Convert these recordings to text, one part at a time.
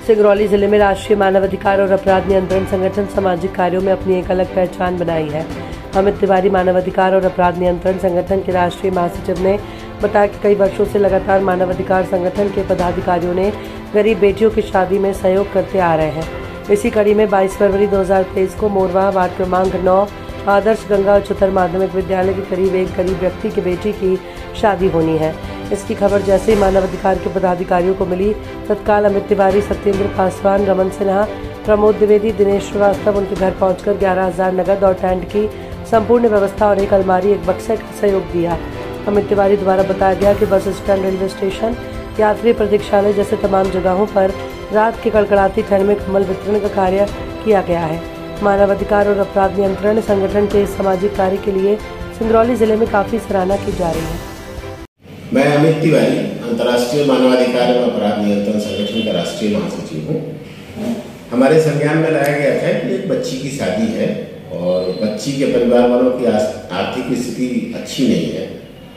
सिंगरौली जिले में राष्ट्रीय मानवाधिकार और अपराध नियंत्रण संगठन सामाजिक कार्यों में अपनी एक अलग पहचान बनाई है। अमित तिवारी मानवाधिकार और अपराध नियंत्रण संगठन के राष्ट्रीय महासचिव ने बताया कि कई वर्षों से लगातार मानवाधिकार संगठन के पदाधिकारियों ने गरीब बेटियों की शादी में सहयोग करते आ रहे हैं। इसी कड़ी में 22 फरवरी 2023 को मोरवा वार्ड क्रमांक 9 आदर्श गंगा उच्चतर माध्यमिक विद्यालय के करीब एक गरीब व्यक्ति की बेटी की शादी होनी है। इसकी खबर जैसे ही मानवाधिकार के पदाधिकारियों को मिली, तत्काल अमित तिवारी, सत्येंद्र पासवान, रमन सिन्हा, प्रमोद द्विवेदी, दिनेश श्रीवास्तव उनके घर पहुंचकर 11,000 नगद और टेंट की संपूर्ण व्यवस्था और एक अलमारी, एक बक्से का सहयोग दिया। अमित तिवारी द्वारा बताया गया कि बस स्टैंड, रेलवे स्टेशन, यात्री प्रतीक्षालय जैसे तमाम जगहों पर रात के कड़कड़ाती ठंड में कंबल वितरण का कार्य किया गया है। मानवाधिकार और अपराध नियंत्रण संगठन के इस सामाजिक कार्य के लिए सिंगरौली जिले में काफी सराहना की जा रही है। मैं अमित तिवारी, अंतर्राष्ट्रीय मानवाधिकार एवं अपराध नियंत्रण संगठन का राष्ट्रीय महासचिव हूँ। हमारे संज्ञान में लाया गया था कि एक बच्ची की शादी है और बच्ची के परिवार वालों की आर्थिक स्थिति अच्छी नहीं है,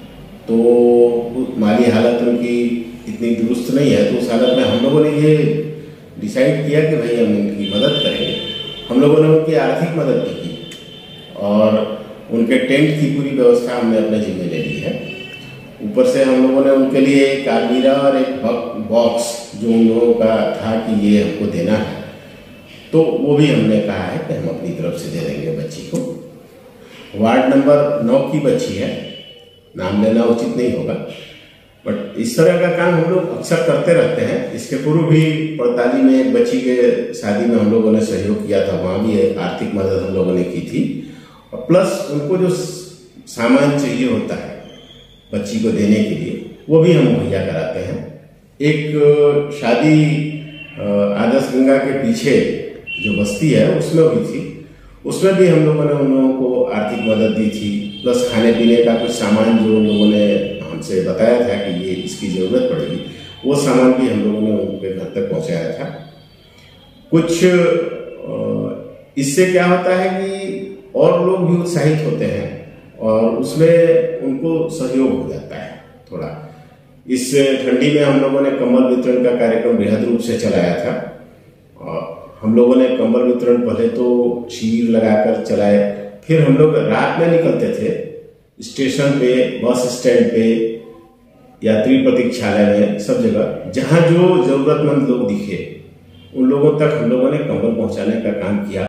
तो माली हालत उनकी इतनी दुरुस्त नहीं है। तो उस हालत में हम लोगों ने ये डिसाइड किया कि भाई हम उनकी मदद करेंगे। हम लोगों ने उनकी आर्थिक मदद भी की और उनके टेंट की पूरी व्यवस्था हमने अपने जिम्मे ले ली है। ऊपर से हम लोगों ने उनके लिए एक अलमीरा और एक बॉक्स जो उन लोगों का था कि ये हमको देना है, तो वो भी हमने कहा है कि हम अपनी तरफ से दे देंगे बच्ची को। वार्ड नंबर 9 की बच्ची है, नाम लेना उचित नहीं होगा, बट इस तरह का काम हम लोग अक्सर करते रहते हैं। इसके पूर्व भी पड़ताली में एक बच्ची के शादी में हम लोगों ने सहयोग किया था, वहाँ भी आर्थिक मदद हम लोगों ने की थी। और प्लस उनको जो सामान चाहिए होता है बच्ची को देने के लिए, वो भी हम मुहैया कराते हैं। एक शादी आदर्श गंगा के पीछे जो बस्ती है उसमें हुई थी, उसमें भी हम लोगों ने उन लोगों को आर्थिक मदद दी थी, प्लस खाने पीने का कुछ सामान जो उन लोगों ने हमसे बताया था कि ये इसकी ज़रूरत पड़ेगी, वो सामान भी हम लोगों ने उनके घर तक पहुंचाया था। कुछ इससे क्या होता है कि और लोग भी उत्साहित होते हैं और उसमें उनको सहयोग हो जाता है थोड़ा। इस ठंडी में हम लोगों ने कंबल वितरण का कार्यक्रम बृहद रूप से चलाया था और हम लोगों ने कंबल वितरण पहले तो शिविर लगाकर चलाए, फिर हम लोग रात में निकलते थे स्टेशन पे, बस स्टैंड पे, यात्री प्रतीक्षालय में, सब जगह जहां जो जरूरतमंद लोग दिखे उन लोगों तक हम लोगों ने कंबल पहुंचाने का काम किया।